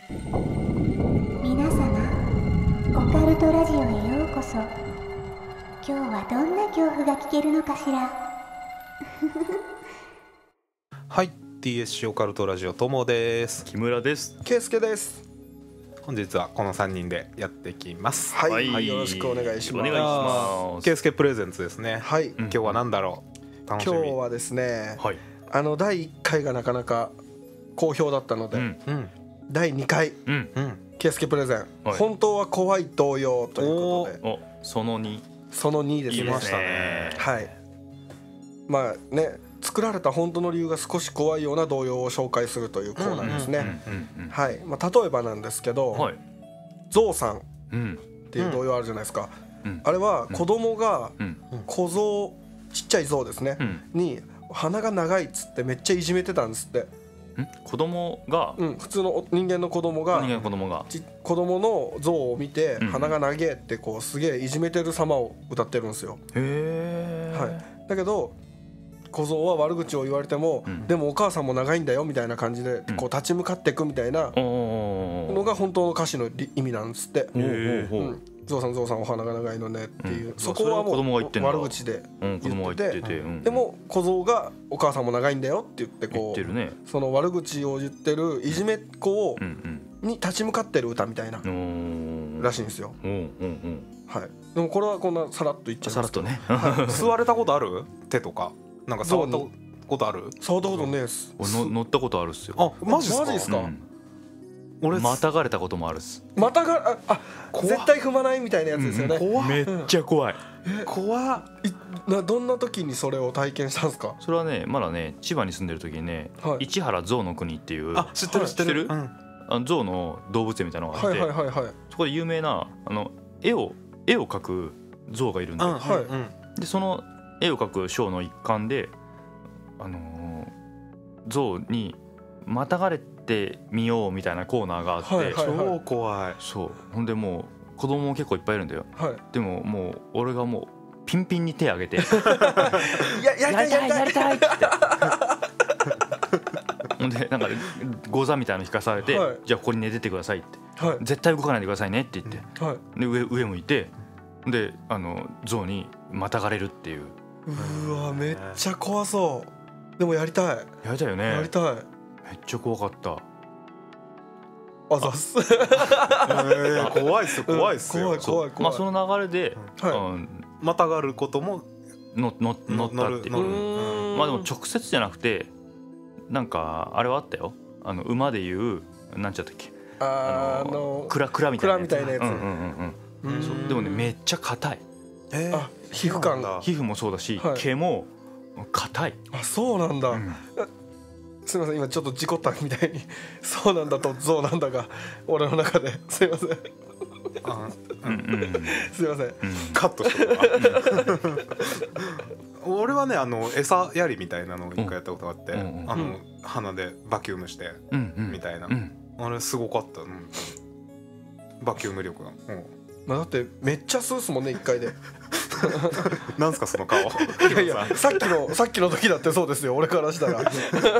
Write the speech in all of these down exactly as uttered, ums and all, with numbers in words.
皆様、オカルトラジオへようこそ。今日はどんな恐怖が聞けるのかしら。 はい、 ティーエスシー オカルトラジオともです。 木村です。 圭介です。 本日はこのさんにんでやっていきます。 はい、 はいはい、よろしくお願いします。 お願いします。 圭介プレゼンツですね。 はい、 今日は何だろう。楽しみ。 今日はですね、 はい、 あのだいいっかいがなかなか好評だったので、 うんうんだいにかいうんうん圭介プレゼン、 はい、 本当は怖い動揺ということで、 おそのにそのにですね。 いいですね。 はい。まあね、作られた本当の理由が少し怖いような動揺を紹介するというコーナーですね。 うんうんはい。まあ例えばなんですけど、 はい、 ゾウさんっうんていう動揺あるじゃないですか。 うんあれは子供がうん小象、ちっちゃい象ですね、 うんに鼻が長いっつってめっちゃいじめてたんですって。 ん子供が、 うん、普通の人間の子供が人間の子供がち子供の像を見てうん鼻が長えってこうすげえいじめてる様を歌ってるんですよ。 へえ、 はい、だけど小僧は悪口を言われても、 うんでもお母さんも長いんだよみたいな感じでこう立ち向かっていくみたいなおおのが本当の歌詞の意味なんですって。 へえ、 うんゾウさんゾウさんお花が長いのねっていう、 うんそこはもそれを子供が言ってんだう悪口でうん子供が言ってて、うんでも小僧がお母さんも長いんだよって言って言こうってるね。 その悪口を言ってるいじめっ子をうんに立ち向かってる歌みたいなうんおらしいんですよ。 うんうんうんはい、でもこれはこんなさらっと言っちゃいますけどさらっとね吸われたことある？手とかなんか触ったことある？ 触ったことねえっす。 俺の乗ったことあるっすよ。 あ、マジっすか？ マジっすか？ うん俺またがれたこともあるっす。 またがああ怖っ絶対踏まないみたいなやつですよね。 怖っめっちゃ怖い。 怖っ。 いなどんな時にそれを体験したんですか？ それはねまだね千葉に住んでる時にね、 はい市原象の国っていうあ、知ってる知ってる。 知ってるあの象の動物園みたいなのがあって、 はいはいはいはいそこで有名なあの絵を絵を描く象がいるんだよ。 はいうんでその絵を描くショーの一環であのー象にまたがれてみようみたいなコーナーがあって、 はいはい超怖い。 そうほんでもう子供も結構いっぱいいるんだよ。 はい。 でももう俺がもうピンピンに手挙げていややりたいやりたいやりたいってほんでなんかゴザみたいなの引かされて、 はいじゃあここに寝ててくださいってはい絶対動かないでくださいねって言って、 はい。 で 上, 上向いてであの象にまたがれるっていう。 うわめっちゃ怖そう。でもやりたいやりたいよね。 やりたい。 めっちゃ怖かった。 あざっす。 えー怖いっすよ怖いっすよ。 怖い怖いま怖い。 あその流れで、 はいうんまたがることものの乗ったっていう乗る乗るうーんまあでも直接じゃなくてなんかあれはあったよ。あの馬でいうなんちゃったっけあーあの蔵蔵みたいなやつ。 蔵みたいなやつうんうんうんううんんそうでもねめっちゃ硬い。 えーあ皮膚感が。 皮膚もそうだし、 はい毛も硬い。 あそうなんだ。 うんすみません今ちょっと事故ったみたいにそうなんだと象なんだが俺の中ですいませんあうんうんすいません。 うんカットしとくわ俺はねあの餌やりみたいなのを一回やったことがあって、 うんうんあの、 うん鼻でバキュームしてうんうんみたいな、 うんあれすごかった、うんバキューム力が、うんまあだってめっちゃ吸うっすもんね一回で。 なんすかその顔いいやいやさっきのさっきの時だってそうですよ俺からしたら。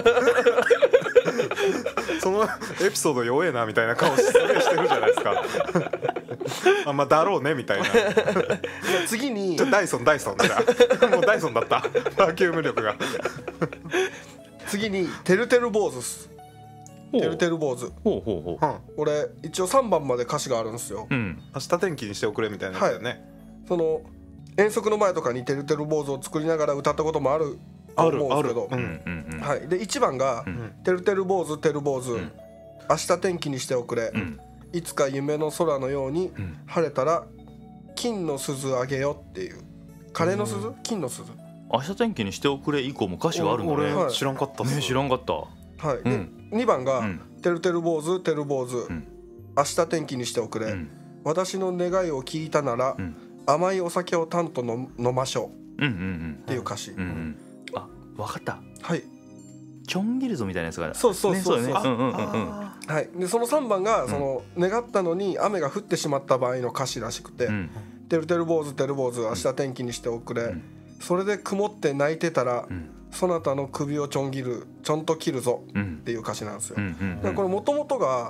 そのエピソード弱えなみたいな顔すげえしてるじゃないですかあまあだろうねみたいな。 いや次にちょダイソンダイソンじゃあもうダイソンだったバキューム力が次にてるてる坊主っす。 ほうてるてる坊主。 ほうほうほううん俺一応さんばんまで歌詞があるんですよ。 うん明日天気にしておくれみたいなやつだよね、 その遠足の前とかにてるてる坊主を作りながら歌ったこともあるとある思うんですけどあるうんうんうんはい、でいちばんがうん 「てるてる坊主てる坊主、 ん明日天気にしておくれ、 うんいつか夢の空のようにうん晴れたら金の鈴あげよ」っていう枯れの鈴金の鈴。 明日天気にしておくれ以降も歌詞があるんだね。 俺知らんかったっす、 ね知らんかった。 はい、でうんにばんがうん 「てるてる坊主てる坊主、 ん明日天気にしておくれ、 うん私の願いを聞いたなら、 うん甘いお酒をたんと飲飲ましょう」 うんうんうんっていう歌詞、 うんうんあわかった。 はいチョンギルゾみたいなやつがそうそうそうそう、 ねそうだねうんうんうんうんあはい、でそのさんばんがその願ったのに雨が降ってしまった場合の歌詞らしくてうん 「てるてる坊主てる坊主明日天気にしておくれ、 うんそれで曇って泣いてたら、 うんそなたの首をちょん切るちょんと切るぞ」 うんっていう歌詞なんですよ。 うんうんでこれもともとが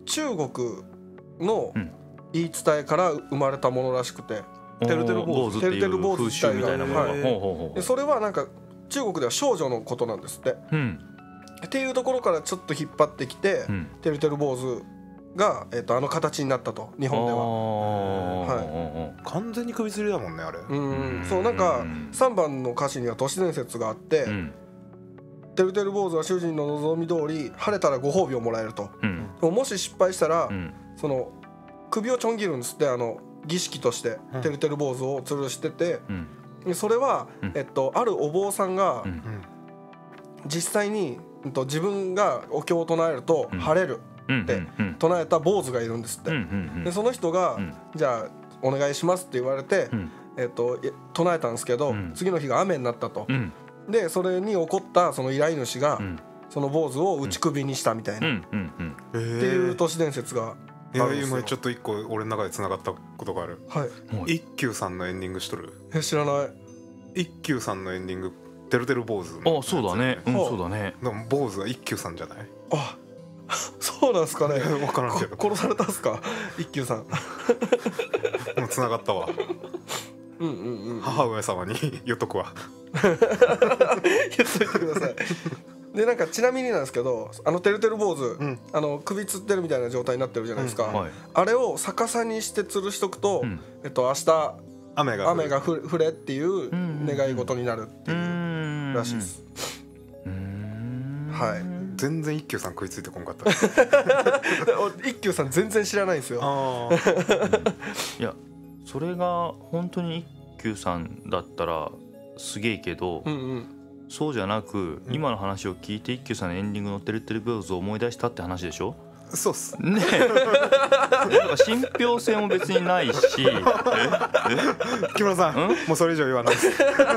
中国のうん言い伝えから生まれたものらしくて、 てるてる坊主っていてるてる坊う風主自体が習みたいなものが、 はいほうほうほでそれはなんか中国では少女のことなんですって。 ううんっていうところからちょっと引っ張ってきて、 うんてるてる坊主が、えっと、あの形になったと日本では。 は完全に首吊りだもんねあれ。 うん、そうなんかさんばんの歌詞には都市伝説があって、 うんてるてる坊主は主人の望み通り晴れたらご褒美をもらえると。 うんでももし失敗したら、 うんその首をちょん切るんですって、あの儀式としてうんてるてる坊主を吊るしてて、 うんでそれは、 うんえっと、あるお坊さんがうん実際に、うんと、自分がお経を唱えるとうん晴れるうんでうん唱えた坊主がいるんですって。 うんうんでその人が、 うんじゃあお願いしますって言われて、 うんえっと、い唱えたんですけど、 うん次の日が雨になったと。 うんでそれに怒ったその依頼主が、 うんその坊主を打ち首にしたみたいな、っうんうんうんっていう都市伝説がいやあるんですよ。 今ちょっと一個俺の中で繋がったことがある。 はい一休さんのエンディングしとる？ え知らない。 一休さんのエンディングてるてる坊主のあそうだねうんほうそうだねでも坊主は一休さんじゃない？ あそうなんすかね。 分からんけどこ殺されたんすか一休さん。 もう繋がったわ。 うんうんうん。 母上様に言っとくわ。 言っといてください。でなんかちなみになんですけど、あのてるてる坊主、 んあの首つってるみたいな状態になってるじゃないですか、 うんはいあれを逆さにして吊るしとくと、 うんえっと明日雨が降る雨が降降れっていううん願い事になるってういうーんらしいです。 うーんはい全然一休さん食いついてこんかった。 一休さん全然知らないんですよ。 あーいやそれが本当に一休さんだったらすげえけど、 うんうん。 そうじゃなく、今の話を聞いて一休さんのエンディングのてるてる坊主を思い出したって話でしょ。 そうっす。 ねえなんか信憑性も別にないし木村さん、 んもうそれ以上言わないです。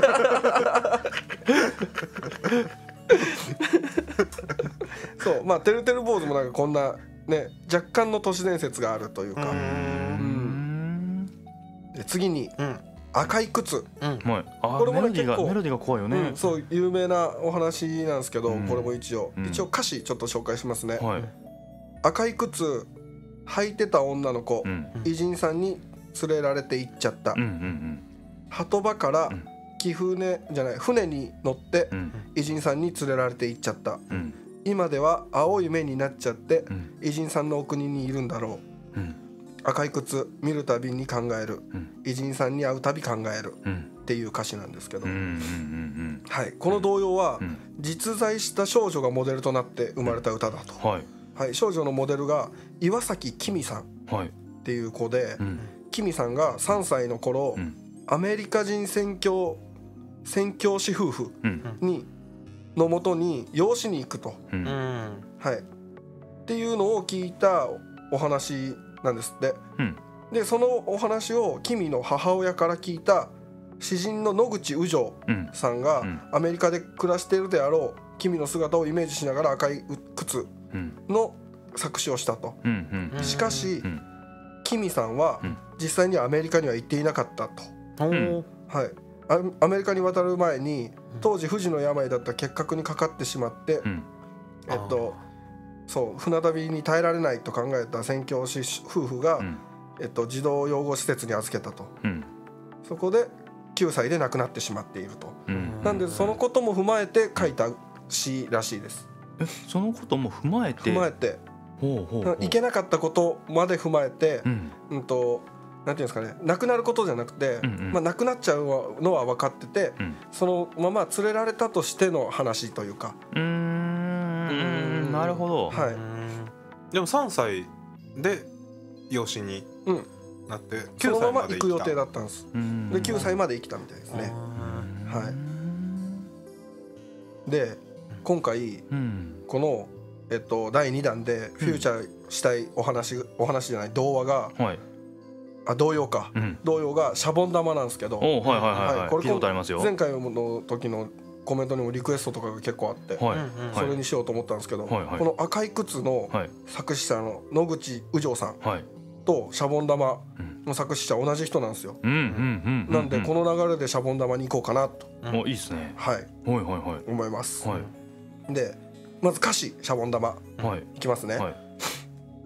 そうまあてるてる坊主もなんかこんなね若干の都市伝説があるというか。 うーうーんで次にうん赤い靴、 はいあこれもねメロディーが結構メロディーが怖いよね、 うん、そう有名なお話なんですけど、 うんこれも一応、 うん一応歌詞ちょっと紹介しますね。 はい赤い靴履いてた女の子、 うん偉人さんに連れられて行っちゃった、 うんうん鳩場からうん貴船じゃない船に乗ってうん偉人さんに連れられて行っちゃった。 うん今では青い目になっちゃってうん偉人さんのお国にいるんだろう。 うん赤い靴見るたびに考える、 うん偉人さんに会うたび考えるうんっていう歌詞なんですけど、 うんうんうんはい、この童謡はうん実在した少女がモデルとなって生まれた歌だと。 はいはい、少女のモデルが岩崎きみさんっはいていう子で、 うんきみさんがさんさいの頃、 うんアメリカ人宣教宣教師夫婦うんにのもとに養子に行くと、 ううんんはい、っていうのを聞いたお話なんですって。 うんでそのお話を君の母親から聞いた詩人の野口宇城うんさんが、 うんアメリカで暮らしているであろう君の姿をイメージしながら赤い靴うんの作詞をしたと。 うんうんしかし、 うん君さんはうん実際にはアメリカには行っていなかったと。 おーはい、アアメリカに渡る前に当時不治の病だった結核にかかってしまって、 うんえっとそう船旅に耐えられないと考えた宣教師夫婦が、 うんえっと、児童養護施設に預けたと。 うんそこできゅうさいで亡くなってしまっていると。 うんなんでそのことも踏まえて書いた詩らしいです。 えそのことも踏まえて踏まえてほうほうほういけなかったことまで踏まえて、 うんうんとなんていうんですかね、亡くなることじゃなくて、 うんうんまあ、亡くなっちゃうのは分かってて、 うんそのまま連れられたとしての話というか、 うーんなるほどはいうんでもさんさいで養子にうん、 なってそきゅうさいのまままで生きた行く予定だったんです。 うんできゅうさいまで生きたみたいですね。 あはいうんで今回うんこの、えっと、だいにだんでフューチャーしたいお話、お話じゃない童話がはいあ童謡か、 うん童謡がシャボン玉なんですけど、 おはいはいはいはこれはいい聞いたことありますよ前回の時のコメントにもリクエストとかが結構あって、 はいうんうんはいそれにしようと思ったんですけど、 はいはいこの赤い靴のはい作詞者の野口宇城さんはいとシャボン玉うんの作詞者同じ人なんですよ。 うんうんうんなんでこのの流れでシャボン玉に行こうかなと、 うんおいいっすねはい、 はいはいは思います。 いはいでまず歌詞シャボン玉はいいきますね。 はい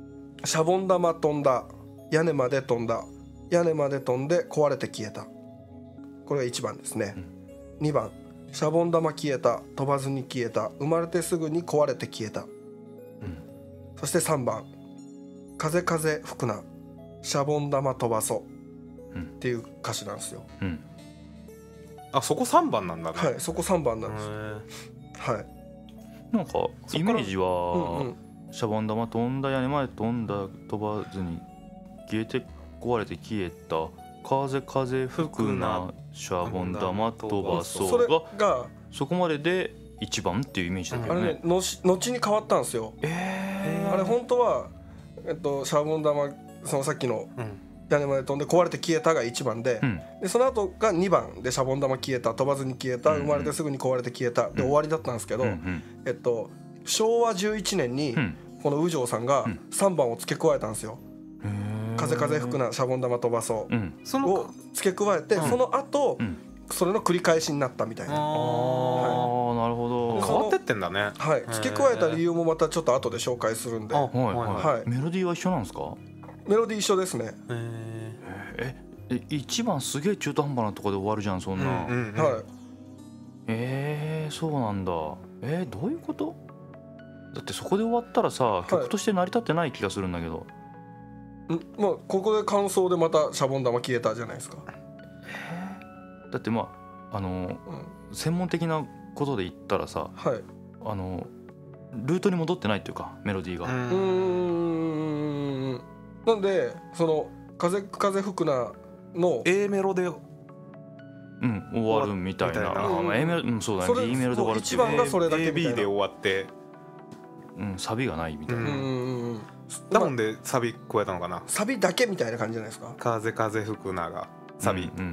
シャボン玉飛んだ、屋根まで飛んだ、屋根まで飛んで壊れて消えた。これがいちばんですね、うん、にばんシャボン玉消えた、飛ばずに消えた、生まれてすぐに壊れて消えた、うん、そしてさんばん風風吹くな、シャボン玉飛ばそう、うん、っていう歌詞なんですよ、うん、 あ、そこさんばんなんだね。 はい、そこさんばんなんです。はい、 なんかイメージは、うんうん、シャボン玉飛んだ、屋根まで飛んだ、飛ばずに消えて壊れて消えた、風風吹くな、シャボン玉飛ばそうが、がそこまででいちばんっていうイメージだけどね。 あれね、のし後に変わったんですよ。えー、あれ本当は、えっと、シャボン玉、そのさっきの屋根まで飛んで壊れて消えたがいちばんで、うん、でその後がにばんでシャボン玉消えた、飛ばずに消えた、生まれてすぐに壊れて消えたで終わりだったんですけど、うんうん、えっと、しょうわじゅういちねんにこの右城さんがさんばんを付け加えたんですよ。風風吹くな、シャボン玉飛ばそう、うん、を付け加えて、うん、その後、うん、それの繰り返しになったみたいな。あ、 はい、なるほど。 変わってってんだね。 はい、付け加えた理由もまたちょっと後で紹介するんで。はいはい、メロディーは一緒なんですか？ メロディー一緒ですね。 ええ、いちばんすげえ中途半端なとこで終わるじゃん、そんな、うんうんうん、はい、えー、そうなんだ。えー、どういうこと？だってそこで終わったらさ、曲として成り立ってない気がするんだけど、 はい、ん、まあ、ここで感想でまたシャボン玉消えたじゃないですか。 えー、だってまあ、あの、うん、専門的なことで言ったらさ、はい、あのルートに戻ってないっていうか、メロディーが。うーん、なんでその風風吹くなの A メロで、 うん、終わるみたいな。あ、まあ、A メロ、うん、そうだね。B メロで終わるっていう。 いちばんがそれだけみたいな。 エービー で終わって、 うん、サビがないみたいな。うんうんうん、 だもんでサビ加えたのかな。 サビだけみたいな感じじゃないですか。 風風吹くながサビ。うんうんうんうん。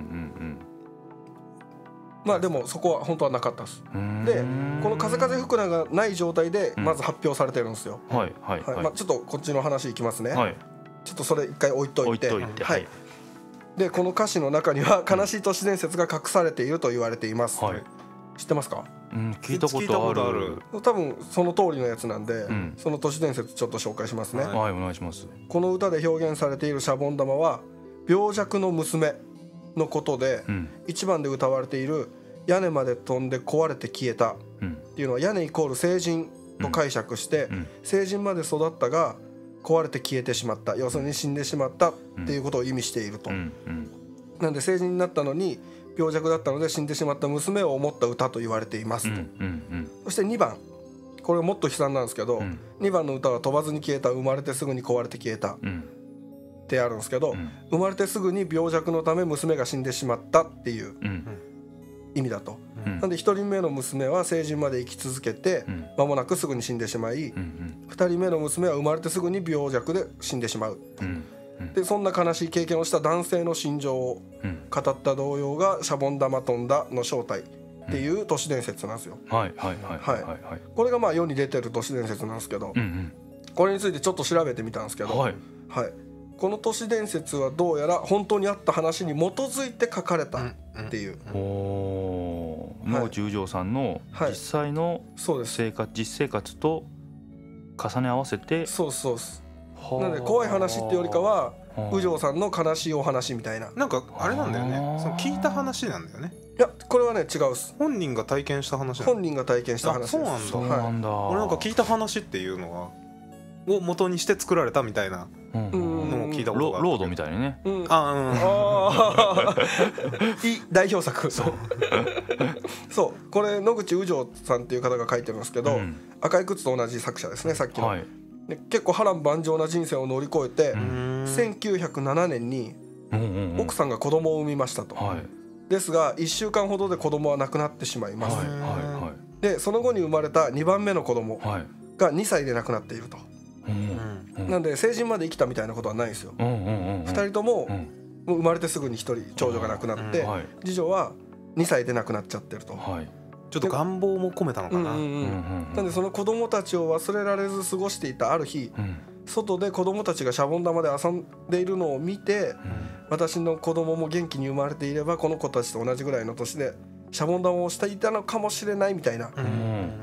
まあでもそこは本当はなかったです。で、この風風吹くながない状態でまず発表されてるんですよ。はいはいはい。まあちょっとこっちの話いきますね。はい。ちょっとそれ一回置いといて。置いといて。はい。でこの歌詞の中には悲しい都市伝説が隠されていると言われています。はい。知ってますか？ うん、聞いたことある。 多分その通りのやつなんで、うん、その都市伝説ちょっと紹介しますね。 はい、はい、お願いします。 この歌で表現されているシャボン玉は病弱の娘のことで、うん、いちばんで歌われている屋根まで飛んで壊れて消えたっていうのは、屋根イコール成人と解釈して、うん、成人まで育ったが壊れて消えてしまった、要するに死んでしまったっていうことを意味していると、うんうん、なんで成人になったのに病弱だったので死んでしまった娘を思った歌と言われていますと、うんうんうん、そしてにばん、これもっと悲惨なんですけど、うん、にばんの歌は飛ばずに消えた、生まれてすぐに壊れて消えた、うん、ってあるんですけど、うん、生まれてすぐに病弱のため娘が死んでしまったっていう、うん、意味だと、うん、なんでひとりめの娘は成人まで生き続けて、うん、間もなくすぐに死んでしまい、うんうん、ふたりめの娘は生まれてすぐに病弱で死んでしまう、うんうん、でそんな悲しい経験をした男性の心情を語った童謡がシャボン玉飛んだの正体っていう都市伝説なんですよ。はいはいはいはいはい。これがまあ世に出てる都市伝説なんですけど、うんうん、これについてちょっと調べてみたんですけど、はい、はい、この都市伝説はどうやら本当にあった話に基づいて書かれたっていう、うんうん、 お野口宇城さんの実際の生活、はい、実生活と重ね合わせて、 そうそうです。なので怖い話ってよりかは宇城さんの悲しいお話みたいな、 なんかあれなんだよね、その聞いた話なんだよね。 いやこれはね違うっす。 本人が体験した話なんだ。 本人が体験した話です。 そうなんだ。そうなんだ、はい、俺なんか聞いた話っていうのがを元にして作られたみたいなのも聞いたことがある。 ロードみたいにね、うん、 あ、うん、あいい代表作。そうそうこれ野口宇城さんっていう方が書いてるんですけど、うん、赤い靴と同じ作者ですね、さっきの、はい、で結構波乱万丈な人生を乗り越えてせんきゅうひゃくななねんに奥さんが子供を産みましたと、はい、ですがいっしゅうかんほどで子供は亡くなってしまいます、はいはいはい、でその後に生まれたにばんめの子供がにさいで亡くなっていると、うん、なんで成人まで生きたみたいなことはないんですよ、うんうんうんうん、ふたりとも生まれてすぐにひとり長女が亡くなって、うんはい、次女はにさいで亡くなっちゃってると、はい、 ちょっと願望も込めたのかな。 なんでその子供たちを忘れられず過ごしていたある日、うん、外で子供たちがシャボン玉で遊んでいるのを見て、うん、私の子供も元気に生まれていればこの子たちと同じぐらいの年でシャボン玉をしていたのかもしれないみたいな、うん、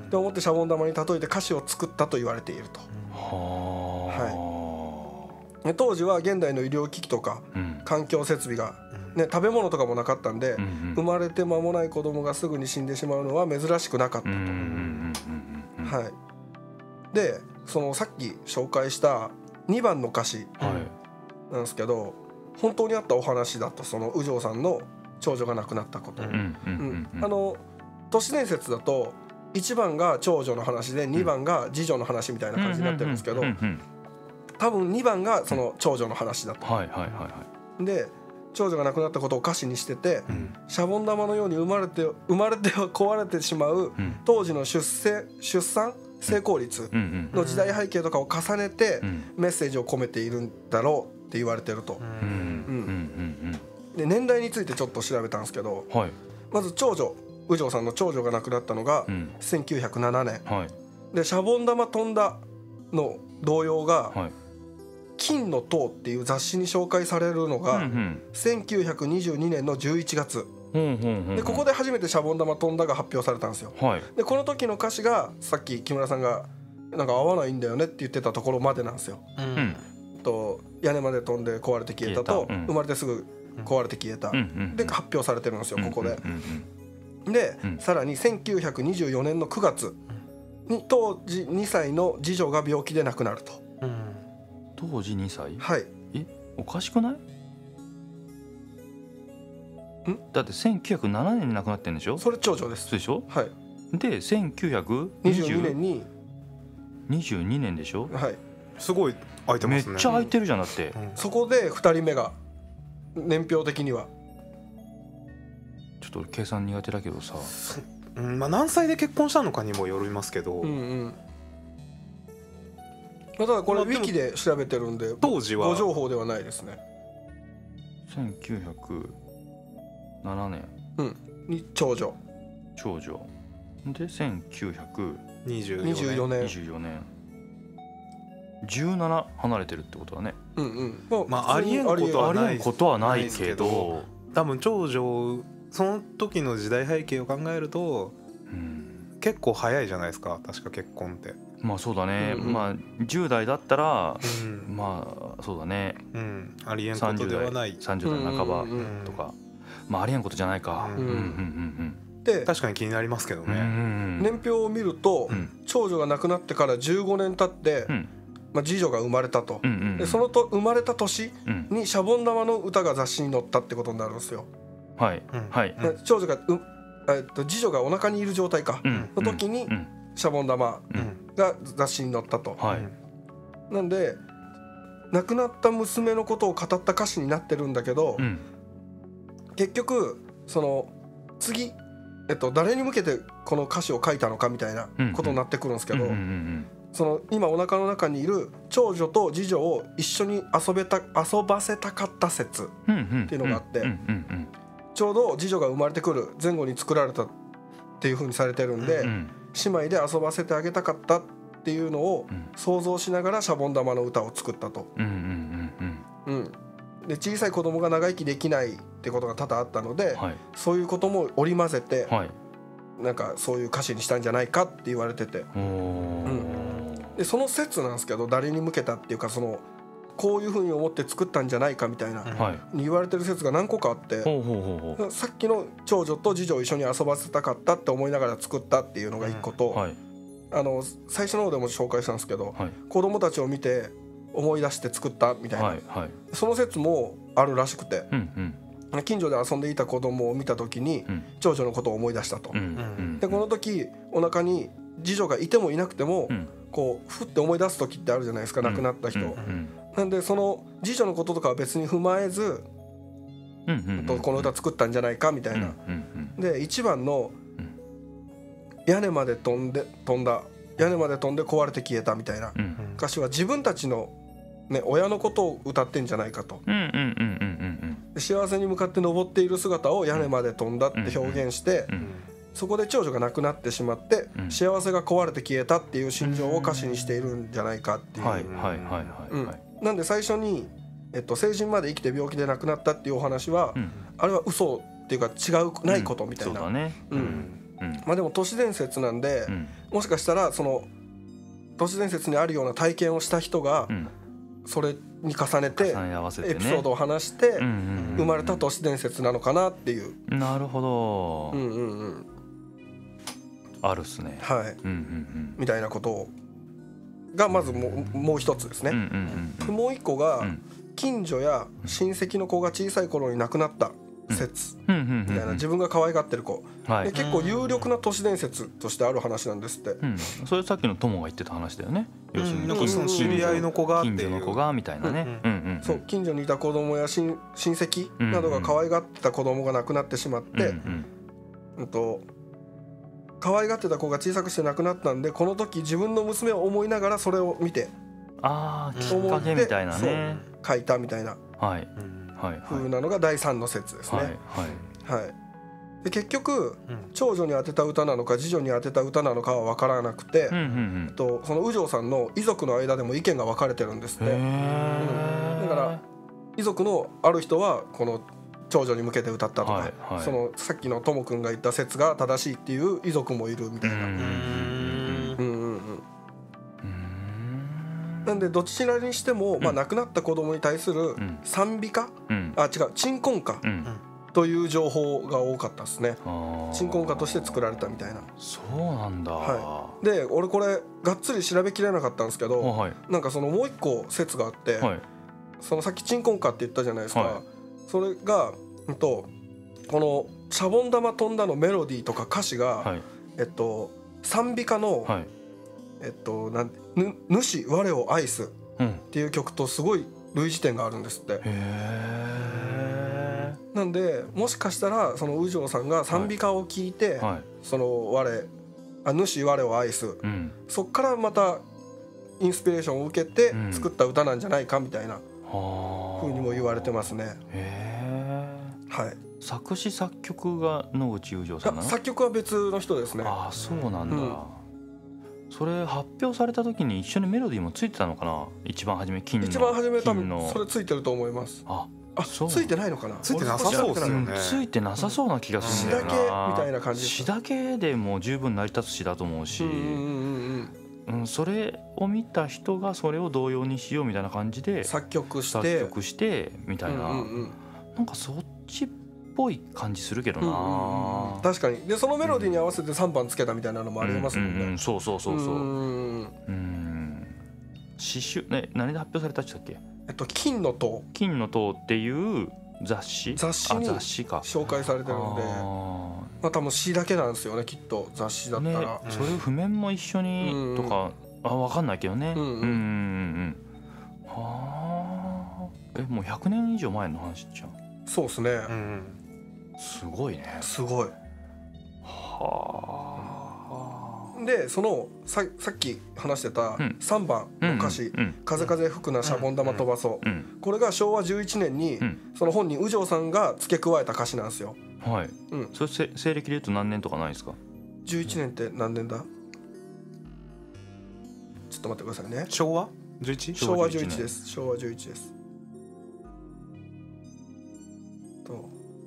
で思ってシャボン玉に例えて歌詞を作ったと言われていると、うん、はで当時は現代の医療機器とかうん環境設備が、ね、食べ物とかもなかったんで、 うんうん生まれて間もない子供がすぐに死んでしまうのは珍しくなかったと。 うんうんうんうんうんはい、でそのさっき紹介したにばんの歌詞はいなんですけど、本当にあったお話だと、その右城さんの長女が亡くなったこと、 うんうんうんううんんあの都市伝説だといちばんが長女の話でにばんが次女の話みたいな感じになってるんですけど、 うんうんうん多分にばんがその長女の話だと。 はいはいはいはいで長女が亡くなったことを歌詞にしてて、 うんシャボン玉のように生まれて生まれては壊れてしまううん当時の出生出産成功率うんうんの時代背景とかを重ねてうんメッセージを込めているんだろうって言われてると。 うんうんうんで年代についてちょっと調べたんですけど、 うんはいまず長女右城さんの長女が亡くなったのがうんせんきゅうひゃくななねんはいでシャボン玉飛んだの童謡がはい金の塔っていう雑誌に紹介されるのうんうがんせんきゅうひゃくにじゅうにねんのじゅういちがつうんうんうんでここで初めてシャボン玉飛んだが発表されたんですよ。 はいでこの時の歌詞がさっき木村さんがなんか合わないんだよねって言ってたところまでなんですよ。 うんと屋根まで飛んで壊れて消えたと消えたうん生まれてすぐ壊れて消えたうんうんで発表されてるんですよここで。 うんうんでうんさらにせんきゅうひゃくにじゅうよねんのくがつに当時にさいの次女が病気で亡くなると。 当時にさいはいえおかしくないだってせんきゅうひゃくななねんに亡くなってんでしょそれ長女です。 そうでしょはいでせんきゅうひゃくににじゅうじゅうにねんににじゅうにねんでしょはいすごい空いてめっますね。 ちゃ空いてるじゃんだってうんそこでふたりめが年表的にはちょっと俺計算苦手だけどさうんまあ何歳で結婚したのかにもよりますけど、 うんうんまあただこれウまあでもィキで調べてるんで当時はご情報ではないですね。 せんきゅうひゃくななねんに長女長女でせんきゅうひゃくにじゅうにじゅうよねんにじゅうよねんじゅうなな離れてるってことだねうんうんまあありえんことはありないえんことはないけないですけど多分長女その時の時代背景を考えるとうん結構早いじゃないですか確か結婚って。 まあそうだねうんうんまあじゅう代だったらうんまあそうだねうん、ありえんこ 30 とでは代ない。 さんじゅう代半ばうんうんうんとかまあありえんことじゃないかううんんうんうんで確かに気になりますけどうんうんうね。 ん年表を見るとうん長女が亡くなってからじゅうごねん経ってうんまあ次女が生まれたとうんうんでそのと生まれた年うんにシャボン玉の歌が雑誌に載ったってことになるんですよ。 はいうんはいうんで長女がうえっと次女がお腹にいる状態かうんの時にうんシャボン玉うんが雑誌に載ったと。 はいなんで亡くなった娘のことを語った歌詞になってるんだけど、 うん結局その次、えっと、誰に向けてこの歌詞を書いたのかみたいなことになってくるんですけど、 うんうんうんその今お腹の中にいる長女と次女を一緒に遊べた遊ばせたかった説うんうんっていうのがあってうんうんちょうど次女が生まれてくる前後に作られたっていう風にされてるんで、 うんうん姉妹で遊ばせてあげたかったっていうのをうん想像しながらシャボン玉の歌を作ったと。 うんうんうんうん、で小さい子供が長生きできないってことが多々あったので、 はいそういうことも織り交ぜて、 はいなんかそういう歌詞にしたんじゃないかって言われてて、 おーでその説なんですけど誰に向けたっていうかそのこういうふうに思って作ったんじゃないかみたいな、 うんはいに言われてる説が何個かあって、 ほうほうほうほさっきの長女と次女を一緒に遊ばせたかったって思いながら作ったっていうのが一個と、 うはいあの最初の方でも紹介したんですけど、 はい子供たちを見て思い出して作ったみたいな、 はいはいその説もあるらしくて、 うんうん近所で遊んでいた子供を見た時にうん長女のことを思い出したと。 うんうんでこの時お腹に次女がいてもいなくても、 うんこうふって思い出す時ってあるじゃないですか、亡くなった人、 うんうんなんでその次女のこととかは別に踏まえず、 うんうんうんとこの歌作ったんじゃないかみたいな、 うんうんでいちばんのうん 「屋根まで飛んで飛んだ屋根まで飛んで壊れて消えた」みたいなうんうん歌詞は自分たちの、ね、親のことを歌ってんじゃないかと。 うんうんうんうんうんで幸せに向かって登っている姿を屋根まで飛んだって表現して、 うんそこで長女が亡くなってしまって、 うん幸せが壊れて消えたっていう心情を歌詞にしているんじゃないかっていう、 はいはいはいはいうんはいなんで最初に、えっと、成人まで生きて病気で亡くなったっていうお話は、 うんあれは嘘っていうか違うないことみたいな、 そうだねううんんうんまあ、でも都市伝説なんで、 うんもしかしたらその都市伝説にあるような体験をした人が、 うんそれに重ねて重ね合わせてねエピソードを話してうんうんうん生まれた都市伝説なのかなっていう。 なるほど、 うんうんうん。 あるっすね。 はい。 うんうんみたいなことがまずもうもう一つですね。 うんうんうんうんもう一個がうん近所や親戚の子が小さい頃に亡くなった説うんうんうんみたいな、自分が可愛がってる子はい、 で結構有力な都市伝説としてある話なんですって。 うん、それさっきの友が言ってた話だよね。要するになんかその知り合いの子がっていう近所の子がみたいなね。うんうんうんそう近所にいた子供や親親戚などが可愛がってた子供が亡くなってしまって、 うんうんうんと可愛がってた子が小さくして亡くなったんで、この時自分の娘を思いながらそれを見てああきっかけみたいなね。 書いたみたいなはいはいはい風なのがだいさんの説ですね。 はいはいはい、で結局長女に当てた歌なのか次女に当てた歌なのかは分からなくて、 うんうんうんとその右城さんの遺族の間でも意見が分かれてるんですって。 へうんーだから遺族のある人はこの長女に向けて歌ったとか、 はいはいそのさっきのともくんが言った説が正しいっていう遺族もいるみたいな。 うんうんうんうんうんなんでどちらにしても、まあ、亡くなった子供に対するん賛美歌、 うんあ違う鎮魂歌うんという情報が多かったですね。 あー鎮魂歌として作られたみたいな。 そうなんだ。 はで俺これがっつり調べきれなかったんですけど、 はいなんかそのもう一個説があって、 はいそのさっき鎮魂歌って言ったじゃないですか、 はいそれが、うんと、この「シャボン玉飛んだ」のメロディーとか歌詞が、 はいえっと、賛美歌の、 はいえっと、なんぬ主我を愛すうんっていう曲とすごい類似点があるんですって。 へえなんでもしかしたらその右城さんが賛美歌を聞いて、 はいその我あ主我を愛す、 うんそっからまたインスピレーションを受けてうん作った歌なんじゃないかみたいなはあ風にも言われてますね。 へえはい。 作詞作曲が野口雄城さんなの？ 作曲は別の人ですね。 ああそうなんだ、 うんそれ発表された時に一緒にメロディーもついてたのかな。一番初め金の一番初め多分金のそれついてると思います。 ああそうついてないのかな。 ついてなさそうですよねうんついてなさそうな気がするんだよな、 詩だけみたいな感じです詩だけでも十分成り立つ詩だと思うし、 うんうんうんうんうん、それを見た人がそれを同様にしようみたいな感じで作曲して作曲してみたいな、 うんうんうんなんかそっちっぽい感じするけどな、 うんうんうん確かに。でそのメロディーに合わせてさんばんつけたみたいなのもありますもんね。 うんうんうん、そうそうそうそう、 ううんん詩集ね何で発表されたっちだっけ？ えっと金の塔金の塔っていう雑誌雑誌にあ雑誌か紹介されてるんで、 あまあ多分詩だけなんですよねきっと雑誌だーねったら。 それ譜面も一緒にとか、あ分かんないけどね、 うんうんうんうんうんはあえもうひゃくねん以上前の話じゃん。 そうですね。 うんすごいね。 すごい。 はでそのささっき話してたうんさんばんの歌詞うん 「風風吹くなシャボン玉飛ばそう」 うんこれがしょうわじゅういちねんにうんその本人右城さんが付け加えた歌詞なんですよ。 はい、 うんそれせ西暦で言うと何年とかないですか？ じゅういちねんって何年だ？ちょっと待ってくださいね。 昭和 じゅういち？ 昭和じゅういちです。昭和じゅういちです。と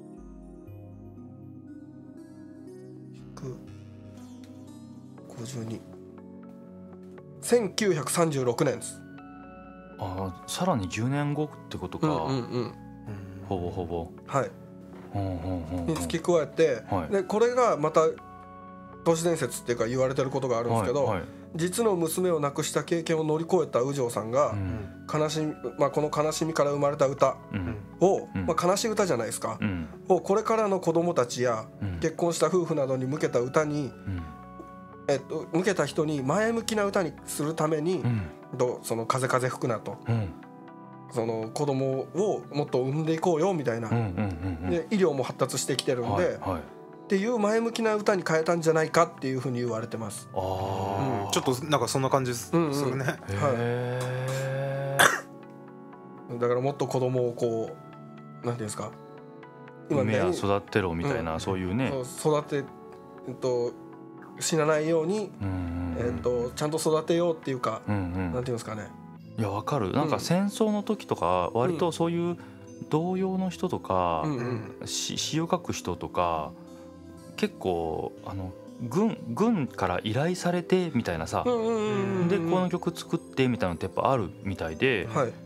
ひくごじゅうにせんきゅうひゃくさんじゅうろくねんです。 あさらにじゅうねんごってことか、 うんうんうんほぼほぼはいほんほんほんほんに付け加えて、 はいでこれがまた都市伝説っていうか言われてることがあるんですけど、 はいはい実の娘を亡くした経験を乗り越えた右城さんが、 うん悲しみまあ、この悲しみから生まれた歌うんを、 うんまあ、悲しい歌じゃないですか、 うんをこれからの子供たちやうん結婚した夫婦などに向けた歌に、 うんえっと、向けた人に前向きな歌にするために、 うんどうその風風吹くなとうんその子供をもっと産んでいこうよみたいな、 うんうんうんうんで医療も発達してきてるんで、 はいはいっていう前向きな歌に変えたんじゃないかっていうふうに言われてます。 ああ、 ちょっとなんかそんな感じすうんうんるね。 へえだからもっと子供をこうなんていうんですか夢やね育てろみたいな、 うんそういうねそう育て、えっと、死なないように、 うんうんうんえっと、ちゃんと育てようっていうか、 うんうんなんていうんですかね。 いやわかるなんか戦争の時とか割とそういう童謡の人とか、 うんうんし詩を書く人とか結構あの軍軍から依頼されてみたいなさ、 うんうんうんうんでこの曲作ってみたいなのってやっぱあるみたいで、 はい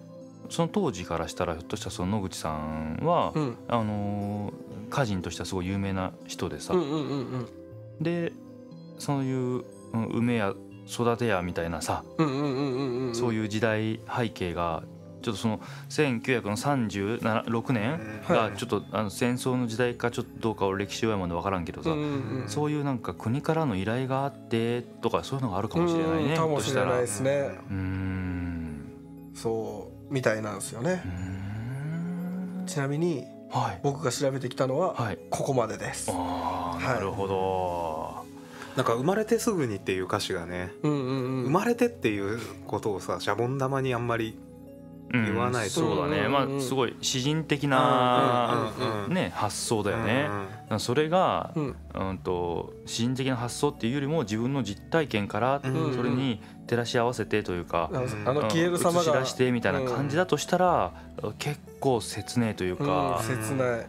その当時からしたらひょっとしたらその野口さんは、 うんあのー歌人としてはすごい有名な人でさ、 うんうんうんうんでそういううん梅や育てやみたいなさ、 うんうんうんうんうんそういう時代背景がちょっとそのせんきゅうひゃくさんじゅうろくねんがちょっとあの戦争の時代かちょっとどうか俺歴史弱いもんで分からんけどさ、 うんうんうんそういうなんか国からの依頼があってとかそういうのがあるかもしれないね。 うんかもしれないひょっとですね。 したらうーんそうみたいなんですよねう。ーんちなみにはい僕が調べてきたのははい。 ここまでです。 ああ、 はいなるほど。 なんか生まれてすぐにっていう歌詞がね、 うんうんうん。 生まれてっていうことをさシャボン玉にあんまり言わないと、 うん、そうだね、まあすごい詩人的な、 うんうんうんね、発想だよね、 うんうんだからそれが、 うんうん、と詩人的な発想っていうよりも自分の実体験からうんそれに照らし合わせてというか、 あのうんあの消える様が映し出してみたいな感じだとしたら、結構切ねえといううんか、 切ない。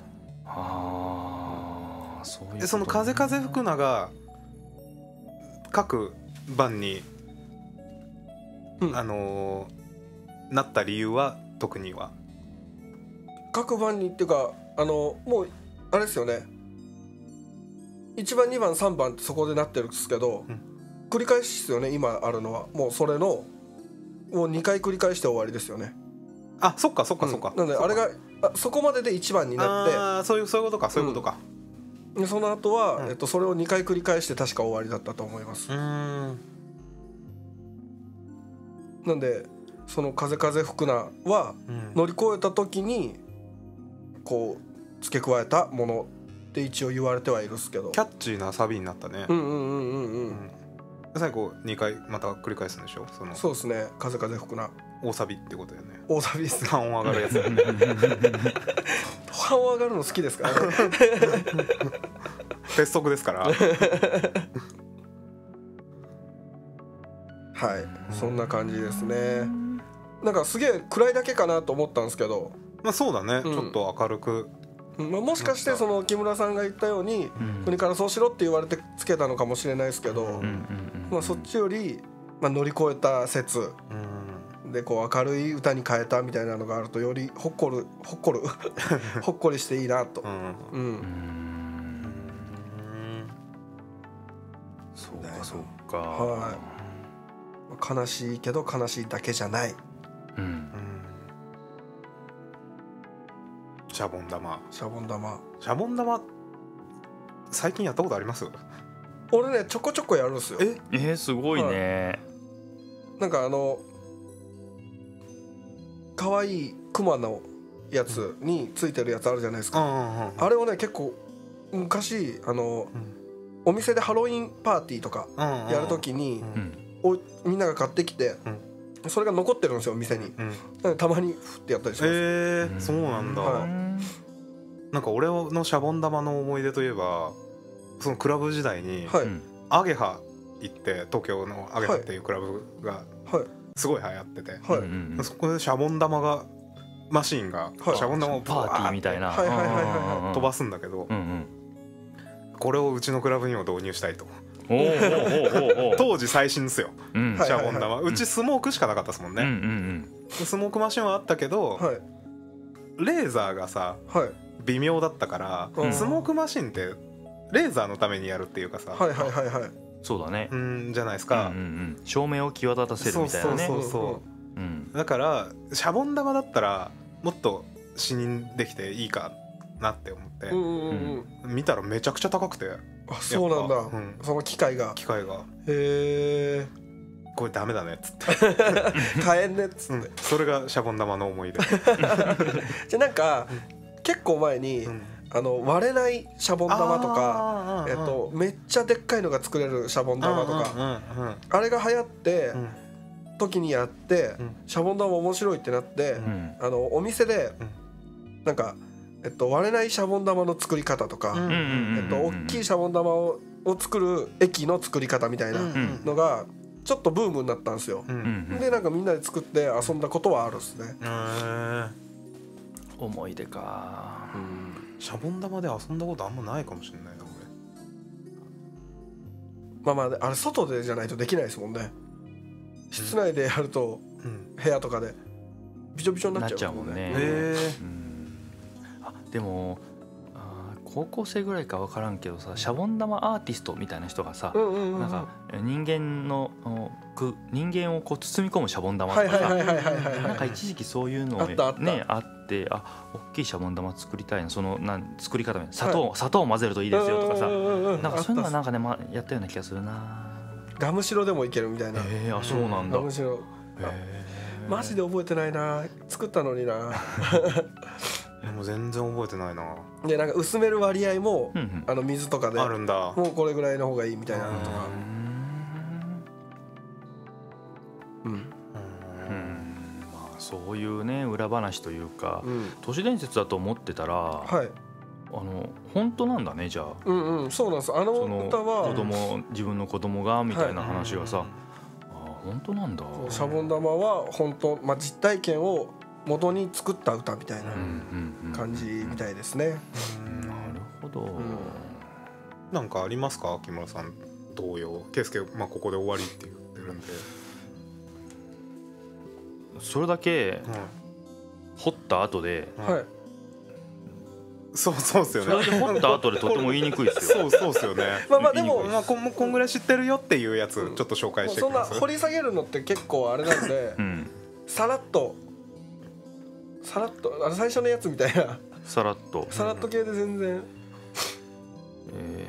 ああそういうことねでその風風吹くなが各番に、 うんあのーなった理由は特には各番にっていうかあのもうあれですよね。いちばんにばんさんばんってそこでなってるんですけど、 うん繰り返しですよね。今あるのはもうそれのもうにかい繰り返して終わりですよね。 あそっかそっかそっか、 うんなんであれがあそこまででいちばんになってあーそういうそういうことかそういうことかでその後は、 うんえっと、それをにかい繰り返して確か終わりだったと思います。 うーんなんでその風風吹くなはうん乗り越えた時にこう付け加えたものって一応言われてはいるんですけど。 キャッチーなサビになったね、 うんうんうんうんうん。 うん最後にかいまた繰り返すんでしょそのそうですね。風風吹くな大サビってことだよね大サビですね。 半音上がるやつ半音上がるの好きですからね。 鉄則ですからはい、そんな感じですね。なんかすげえ暗いだけかなと思ったんですけど、 まあそうだね、 うんちょっと明るくまあ、もしかしてその木村さんが言ったようにうん国からそうしろって言われてつけたのかもしれないですけど、 うんうんうんうんまあ、そっちより、まあ、乗り越えた説うんでこう明るい歌に変えたみたいなのがあるとよりほっこるほっこるほっこりしていいなとう、んうんうーんそうかそうか、 は悲しいけど悲しいだけじゃないうんうんシャボン玉シャボン玉。 シャボン玉最近やったことあります？ 俺ねちょこちょこやるんですよ。 ええー、すごいね、 なんかあの可愛いクマのやつについてるやつあるじゃないですか、 うんうんうんあれをね結構昔あの、 うんお店でハロウィンパーティーとかうんうんやるときに、 うんおみんなが買ってきて、それが残ってるんですよ店に。 うんなんでたまにフッてやったりします、 えー、そうなんだ、 はなんか俺のシャボン玉の思い出といえばそのクラブ時代にはい、 うんアゲハ行って東京のアゲハっていうクラブがはいすごい流行ってて、 はい、 うんうんうんそこでシャボン玉がマシーンがはいシャボン玉をパーティーみたいな、 はいはいはいはいはい飛ばすんだけど、 うんうんこれをうちのクラブにも導入したいと。 おーおーおーおー当時最新ですようんはいシャボン玉、うちスモークしかなかったですもんうんうね、 んでスモークマシンはあったけど、 はいレーザーがさはい微妙だったから、 うんスモークマシンってレーザーのためにやるっていうかさ、 はいはいはいはいそうだね、 うんじゃないですうんか、 うんうん、照明を際立たせるみたいなねそうそうそううんだからシャボン玉だったらもっと視認できていいかなって思って、 うんうんうんうん見たらめちゃくちゃ高くてあそうなんだ、 やっぱうんその機械が機械がへえこれダメだねっつって、 買えんねっつって、 うん、それがシャボン玉の思い出、 じゃあなんか、結構前に、 うんあの割れないシャボン玉とかあーえっと、めっちゃでっかいのが作れるシャボン玉とか、 うんうんうんあれが流行って、 うん時にやって、 うんシャボン玉面白いってなって、 うんあのお店で、なんか、えっと、割れないシャボン玉の作り方とか、 うんうんうんうんえっと、大きいシャボン玉をを作る液の作り方みたいなうんのがちょっとブームになったんですよ。 うんうんうんうんでなんかみんなで作って遊んだことはあるっすね。 思い出か、 シャボン玉で遊んだことあんまないかもしれないなまあまああれ外でじゃないとできないですもんね。室内でやると俺、うん、 部屋とかでびちょびちょにななっっちゃうちゃうもんね。 へえうんあでもあー高校生ぐらいか分からんけどさ、シャボン玉アーティストみたいな人がさ、 うんうんうんうん。 なんか人間のおく人間をこう包み込むシャボン玉とかはいはいはいさ、 はいはいはいなんか一時期そういうのあったあったねあってあ大きいシャボン玉作りたいな、そのなん作り方みたいな砂糖、砂糖を混ぜるといいですよとかさ、 うんうんうんうんなんかそういうのがあっなんかね、ま、やったような気がするな。 たガムシロでもいけるみたいな。 えー、あそうなんだ。 ガムシロへーマジで覚えてないな、作ったのにな。 もう全然覚えてないな。 でなんか薄める割合も、 うんうんあの水とかであるんだ。 もうこれぐらいの方がいいみたいなのとか。うんうんうんまあそういうね裏話というか、 うん都市伝説だと思ってたら、 はい。 あの本当なんだね。じゃあうんうん、そうなんです。あのその歌は子供自分の子供がみたいな話がさ、あ本当なんだ。 そうシャボン玉は本当、まあ、実体験を元に作った歌みたいなうんうんうん感じみたいですね。 なるほど、 んなんかありますか木村さん同様。圭介、まあ、ここで終わりって言ってるんで、 それだけうん掘った後で、 はい。 そうそうっすよね。 それだけ掘った後でとても言いにくいですよ。 そうそうっすよね。 まあまあでもまあこんこんぐらい知ってるよっていうやつちょっと紹介してそんなください。 掘り下げるのって結構あれなんでう、ん、 さらっとさらっとあの最初のやつみたいなさらっと、 さらっと系で全然。 え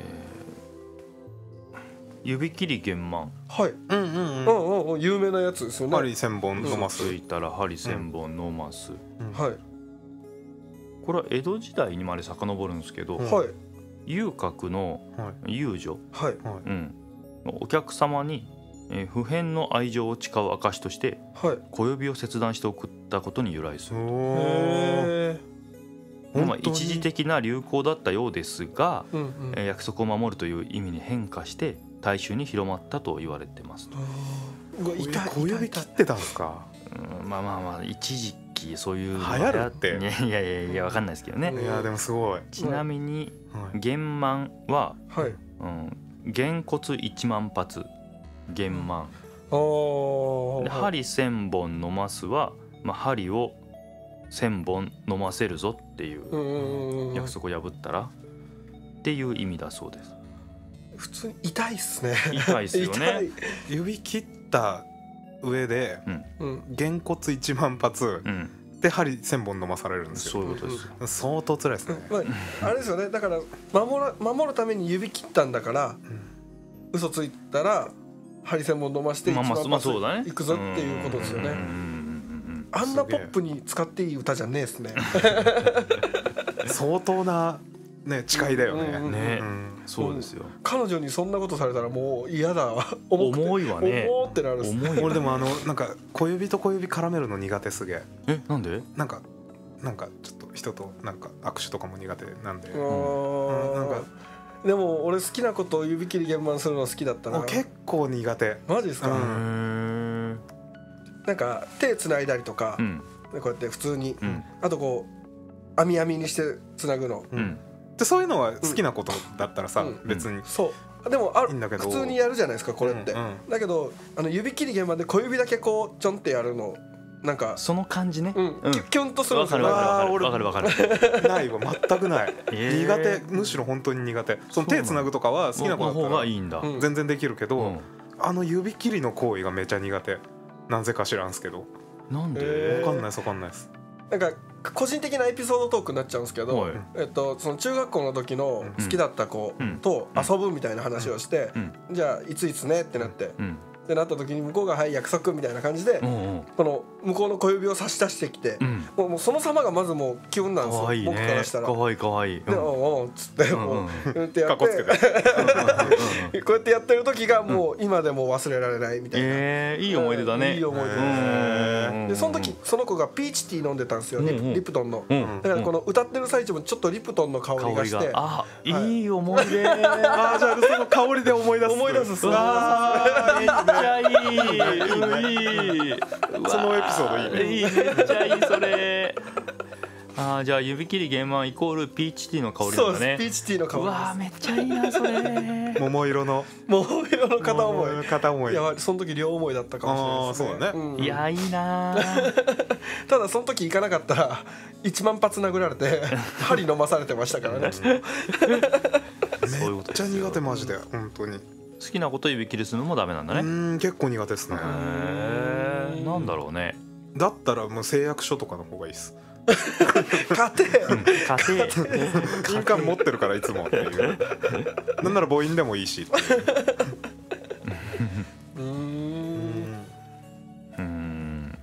ー、指切り玄満。 はい。 うんうんうん。 うんうんうん、有名なやつですよね。 針千本飲ます。 ついたら針千本飲ます、 はいこれは江戸時代にまで遡るんですけど、 うんはい遊郭のはい遊女、 はいはい。 うん、お客様に、えー不変の愛情を誓う証としてはい。 小指を切断して送ったことに由来する。 おーへえ。 まあ本当に一時的な流行だったようですが、 うんうん。 えー約束を守るという意味に変化して大衆に広まったと言われてます。 うわ痛い小指切ってたんですか。 うん、まあまあまあ一時期そういうのが流行るっていやいやいやいやわかんないですけどね、 うんいやでもすごい。 ちなみにはい玄満は、 はい。 うん、玄骨一万発玄満ああ。 で針千本飲ますは、まあ、針を千本飲ませるぞっていううんうんうんうん。 約束を破ったらっていう意味だそうです。 普通に痛いっすね。 痛いっすよね痛い。 指切った上でうん。 げんこついちまん発うん、 で針千本飲まされるんですよ。 そういうことです。 相当辛いですね。 まあ、あれですよね。だから守ら守るために指切ったんだから、嘘ついたら針千本飲まして一まあまあ万発まあそうだね。 いくぞっていうことですよね。 うんうんうんうんあんなポップに使っていい歌じゃねえですね。 相当なね誓いだよね。 うんうんねうんそうですよ。 彼女にそんなことされたらもう嫌だわ。重くて重いわね。 重ってなるっすね。 重いわ。 俺でもあのなんか小指と小指絡めるの苦手すげえ。 えなんで？ なんかなんかちょっと人となんか握手とかも苦手なんで。 あーなんかでも俺好きなことを指切り玄満するの好きだったな。 結構苦手。 マジですか、 うへんーなんか手つないだりとか、 うんこうやって普通に、 うんあとこう網網にしてつなぐの、 ううんんでそういうのは好きなことだったらさ、 うん別にそうでもあいいんだけど普通にやるじゃないですかこれって、 うんうんだけどあの指切り玄満で小指だけこうちょんってやるのなんか、 その感じね。 うんうんキュキュンとするんわですよかるわかるあー俺わかるわかるわかる。 ないわ全くない、 えー苦手むしろ本当に苦手その手つなぐとかは好きな子だの方ったらがいいんだ。 うん全然できるけど、 うんあの指切りの行為がめちゃ苦手なぜか知らんすけどなんで？ えーわかんないですわかんないですなんか個人的なエピソードトークになっちゃうんですけど、 はいえっと、その中学校の時の好きだった子うんと遊ぶみたいな話をして、 うんじゃあいついつねってなって、 うんってなった時に向こうが「はい約束」みたいな感じで、 うんうんこの向こうの小指を差し出してきて、 うん。 もうもうその様がまずもうキュンなんですよ、 可愛い僕からしたら。 可愛い可愛い。 で「おうおう」っつってうんもう、 うんうんってやかってっこつけてこうやってやってる時がもう今でも忘れられないみたいな、 えーいい思い出だね。 いい思い出ですうんでその時その子がピーチティー飲んでたんですよ、リプうんうんリプトンの、 うんだからこの歌ってる最中もちょっとリプトンの香り香りがしてがあはいいい思い出。 あーじゃあその香りで思い出す思い出すそうわーめっちゃいい。いい。 そのエピソードいいねいいめっちゃいいそれ。あーじゃあ指切り玄満イコールピーチティーの香りそうです、 なんだねピ。ーチティーの香うわーりめっちゃいいなそれ。 桃色のです桃色の片思い桃色の片思いいやその時両思いだったかもしれないですねあーそうだねんいやいいなー。 ただその時行かなかったらいちまん発殴られて針飲まされてましたからね。 そういうことめっちゃですよ苦手マジで本当に。 好きなこと指切りするのもダメなんだね。 うーん結構苦手ですね。 へえ、なんだろうね。 だったらもう誓約書とかの方がいいです。 家庭家庭印鑑持ってるからいつもっていうなんなら母音でもいいしっていううーんうーん。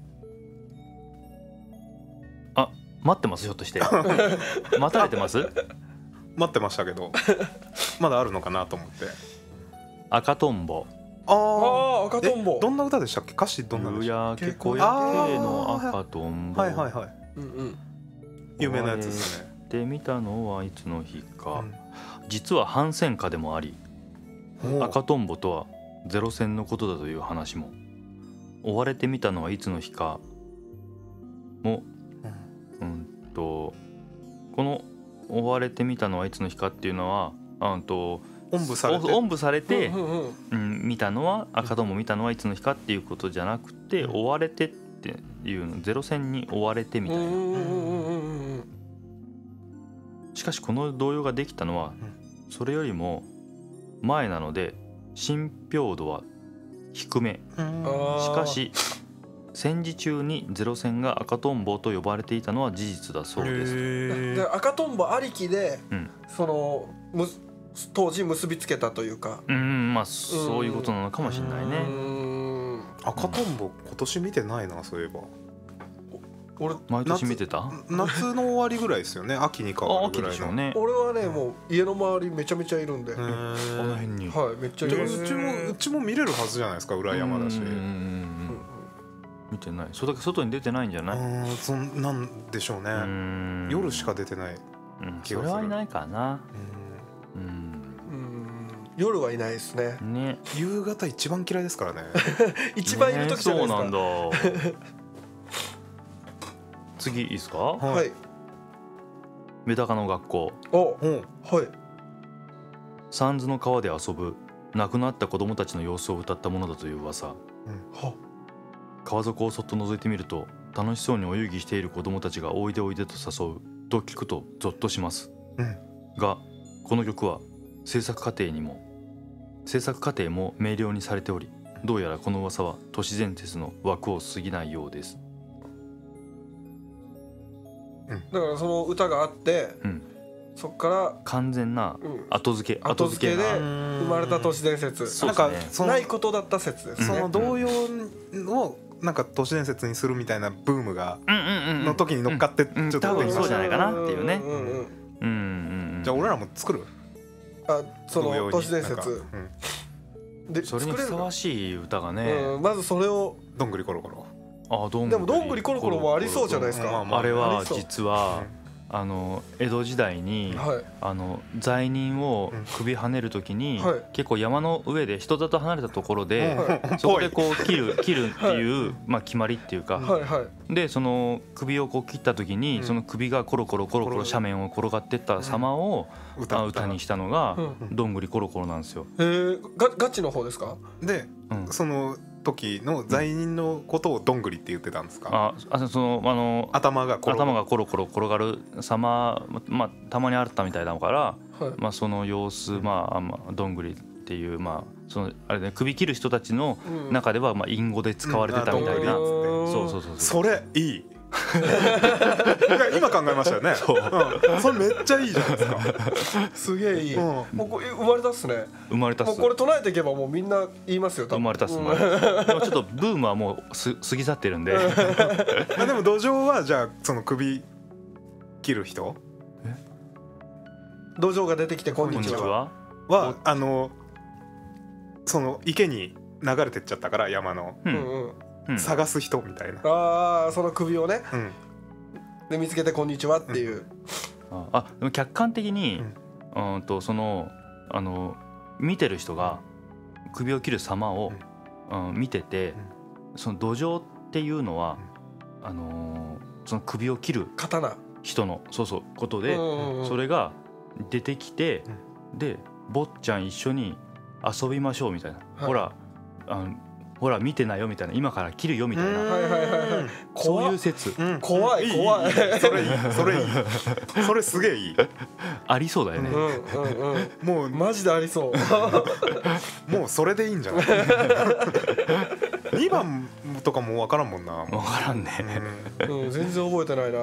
あ、待ってます。ひょっとして待たれてます？ 待ってましたけどまだあるのかなと思って。 赤とんぼ。 あああ赤とんぼどんな歌でしたっけ？歌詞どんなので夕したっ焼け小焼けの赤とんけ？ ぼ。 はいはいはいうんうん有名なやつですね。 で見たのはいつの日か、 うん実は反戦歌でもあり、 おう赤とんぼとはゼロ戦のことだという話も。追われてみたのはいつの日かも、うんとこの追われてみたのはいつの日かっていうのは、うんとおんぶされておんぶされて、 うんうんうんうん、見たのは赤とんぼ見たのはいつの日かっていうことじゃなくて、追われてっていうの、ゼロ戦に追われてみたいな。 うんうんうんうんうんしかしこの童謡ができたのはそれよりも前なので信憑度は低め。 うんあーしかし戦時中にゼロ戦が赤とんぼと呼ばれていたのは事実だそうです。 へーで赤とんぼありきでうん、 そのむ当時結びつけたというかうん、まあそういうことなのかもしれないうね。 ーん赤とんぼ今年見てないなそういえば。 俺毎年見てた？ 夏の終わりぐらいですよね。秋に変あ、 わる秋ぐらいの。 でしょうね。 俺はねもう家の周りめちゃめちゃいるんで、 へはこのー辺に。 いめっちゃいでるもうちもうちも見れるはずじゃないですか。裏山だし。 うんうんうんうん見てない。それだけ外に出てないんじゃない？ うんそんなんでしょうね。 うん夜しか出てない。 うん気がするそれはいないかな。うんうん夜はいないですね。 ね。 夕方一番嫌いですからね。 一番いる時じゃないですか。 ねそうなんだ。次いいですか？ はい。 メダカの学校。 おうんはい。 三途の川で遊ぶ亡くなった子供たちの様子を歌ったものだという噂。 は川底をそっと覗いてみると楽しそうに泳ぎしている子供たちがおいでおいでと誘うと聞くとゾッとします、 うんがこの曲は制作過程にも制作過程も明瞭にされており、どうやらこの噂は都市伝説の枠を過ぎないようです。 だからその歌があって、 うんそっから、 完全なうん、 後付け後付けでが生まれた都市伝説。 なんかそうですねそのないことだった説ですそね。 の童謡をなんか都市伝説にするみたいなブームがうんうんうんの時に乗っかってちょっと多分そうじゃないかなっていうね。 んうんうんうんうんうんじゃあ俺らも作るあそ童謡にの都市伝なんか説うんでそれにふさわしい歌がね、 うん、まずそれをどんぐりころころあどんぐりでもどんぐりころころもありそうじゃないですか。 まあまあれあはりそう実はあの江戸時代にはいあの罪人を首跳ねる時にはい結構山の上で人里離れたところでうんそこでこう切る切るっていうまあ決まりっていうかはいはいでその首をこう切った時うんにその首がコロコロコロコロ斜面を転がってった様を歌あ歌にしたのがうんどんぐりコロコロなんですよ。 へえガガチの方ですか。 でうんその時の罪人のことをどんぐりって言ってたんですか？ ああそのあの頭が転が頭がコロコロ転がる様、まあ、たまにあったみたいだから、 はいまあ、その様子、まあ、まあどんぐりっていう、まあそのあれね、首切る人たちのうん中では、まあ、隠語で使われてたみたいな、 うんあそうそうそうそれいい今考えましたよね。そう、うん、それめっちゃいいじゃないですか。 すげえいい。 うんもうこれ生まれたっすね。 生まれたっすもうこれ唱えていけばもうみんな言いますよ。多分生まれたっすうん生まれたっすでもちょっとブームはもうす過ぎ去ってるんでまあでも土壌はじゃあその首切る人土壌が出てきてこんこんにちにちは。 は。 はあのその池に流れてっちゃったから山のううんんうん。 うん探す人みたいな。 ああその首をねうんで見つけてこんにちはっていう。 ああでも客観的に、うん、とそのあの見てる人が首を切る様を、うん見てて、その土壌っていうのは、あのーその首を切る刀。 人のそうそうことで、 うんうんうんそれが出てきて、で坊ちゃん一緒に遊びましょうみたいな、 はいほらあのほら見てないよみたいな、今から切るよみたいな、 はいはいはいはいそういう説、 うん怖い怖いいいそれいいそれいいそれすげえいい。 ありそうだよね、 うんうんうんもうマジでありそうもうそれでいいんじゃないにばんとかも分からんもんな。 分からんね、 うん全然覚えてないな。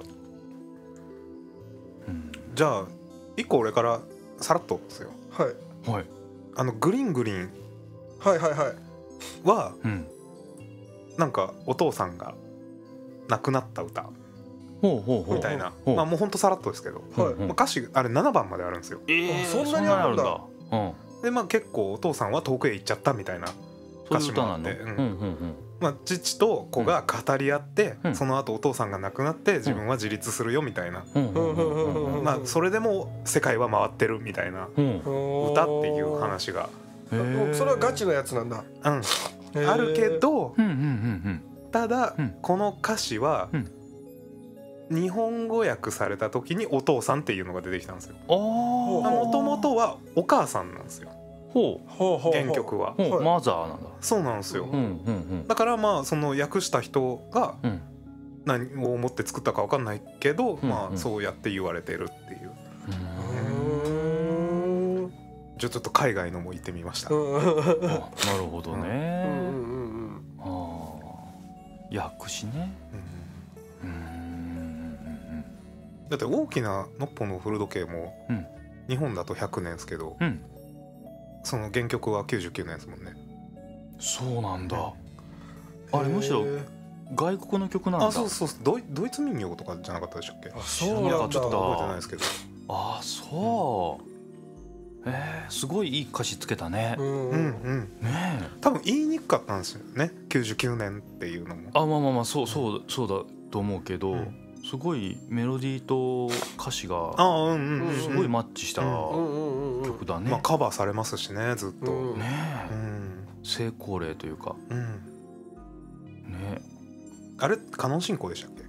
うん、 じゃあいっこ俺からさらっとですよ。 はいはいあのグリーングリーンはいはいはいはうんなんかお父さんが亡くなった歌ほうほうほうみたいな、 ほうまあもうほんとさらっとですけど、 はいうんまあ歌詞あれななばんまであるんですよ。 えー、 あそんなにあるんだそんなにあるんだ、 でまあ結構お父さんは遠くへ行っちゃったみたいなうん、 歌詞そういう歌なの、 もあって、うんうんうんうんまあ、父と子が語り合って、 うんその後お父さんが亡くなって自分は自立するよみたいな、 うんうんうんうんうんまあそれでも世界は回ってるみたいなうん歌っていう話が、 へーそれはガチのやつなんだ。 うん、 へーあるけどうんうんうんただ、 うんこの歌詞は、 うん日本語訳された時にお父さんっていうのが出てきたんですよ。 うんあもともとはお母さんなんですよほうほうほうほう原曲は。 ほう、 はいマザーなんだ、 そうなんですよ。 うんうんうんだからまあその訳した人がうん何を思って作ったか分かんないけど、 うんうんまあそうやって言われてるっていう。 うーんじゃあちょっと海外のも行ってみました。 うんうんあなるほどうんね、 うんああ訳詞ね、 うんうんうんだって大きなノッポの古時計もうん日本だとひゃくねんですけど、 うん、 その原曲はきゅうじゅうきゅうねんですもんね。 そうなんだ、 うんあれむしろへー外国の曲なんだ、 あそうそうドイドイツ民謡とかじゃなかったでしたっけ。 あそうなん知らなかっただ。 ちょっと覚えてないですけど。 あそう、えー、すごいいい歌詞つけたね、 うんうんうんねえ多分言いにくかったんですよねきゅうじゅうきゅうねんっていうのも。 あまあまあまあそうそうそうだと思うけど、 うんすごいメロディーと歌詞がああうんうんうんすごいマッチしたうんうんうんうん曲だね、 まあカバーされますしねずっと。 うんうんねえ成功例というかうんねあれカノン進行でしたっけ。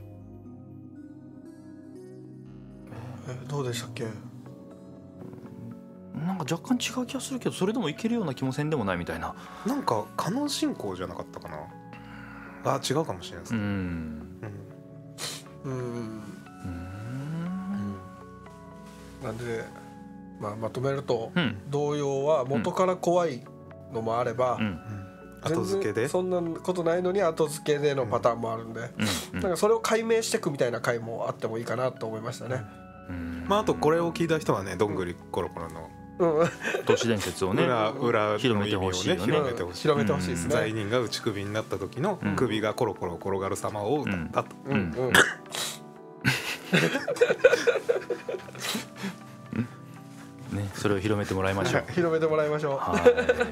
えどうでしたっけ。 なんか若干違う気がするけどそれでもいけるような気もせんでもないみたいな。 なんかカノン進行じゃなかったかな。あ違うかもしれないですうね。 んうんうんうんなんで、まあ、まとめると、 うん童謡は元から怖いのもあれば、 うん後付けで全然そんなことないのに後付けでのパターンもあるんで、 うんなんかそれを解明していくみたいな回もあってもいいかなと思いましたね。 うんまああとこれを聞いた人はねどんぐりコロコロのうん、 都市伝説をね裏裏の広めて意味をねほしいよね広めてほしい。 広めてほしいですね。 罪人が打ち首になった時のうん首がコロコロ転がる様を歌ったと。 うんうんねそれを広めてもらいましょう。 広めてもらいましょは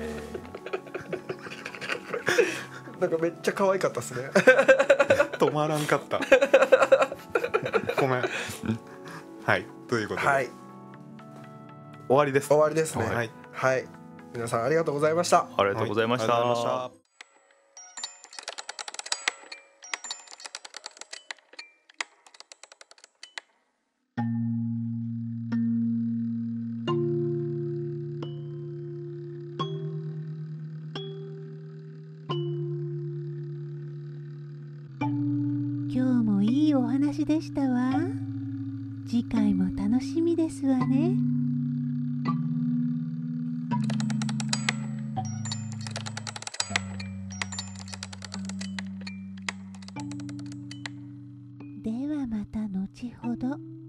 う。なんかめっちゃ可愛かったですね。 止まらんかった。ごめん。はいということで、 はい、 終わりです。 終わりですね。 はいはい、皆さんありがとうございました。 いありがとうございましはいありがとうございまた。 した。 今日もいいお話でしたわ。次回も楽しみですわね。ではまた後ほど。